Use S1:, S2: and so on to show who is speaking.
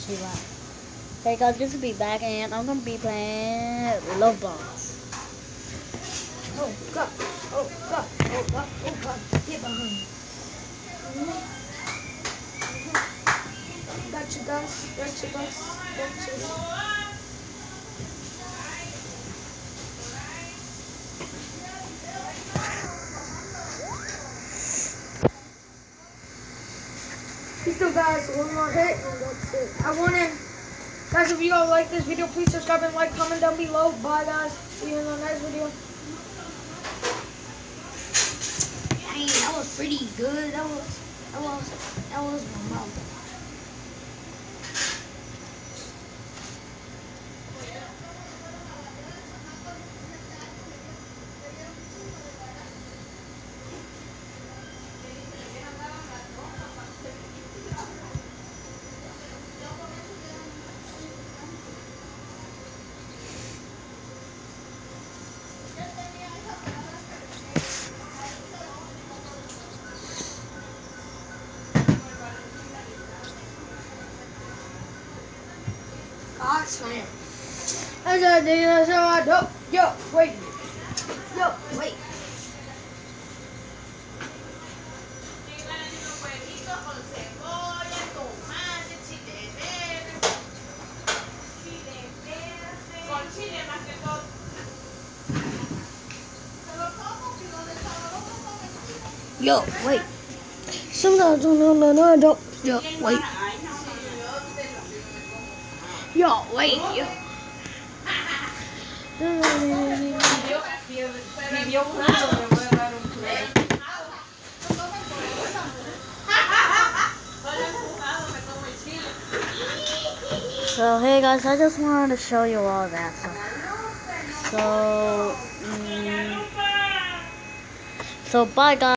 S1: she lied. Hey guys, good to be back, and I'm gonna be playing Love Bombs.
S2: Oh god, oh god, oh god, oh god, get behind me. Got you guys, got you guys, got you. We still guys, one more hit and that's it. I want to, guys, if you all like this video, please subscribe and like, comment down below. Bye guys, see you in the next video. Dang, that was pretty good. That was my mouth. God's man. Yo, wait. Yo, wait. Yo, wait. Sometimes no, don't. Yo, wait. Yo, wait. Yo.
S1: So hey guys, I just wanted to show you all that stuff. So bye guys.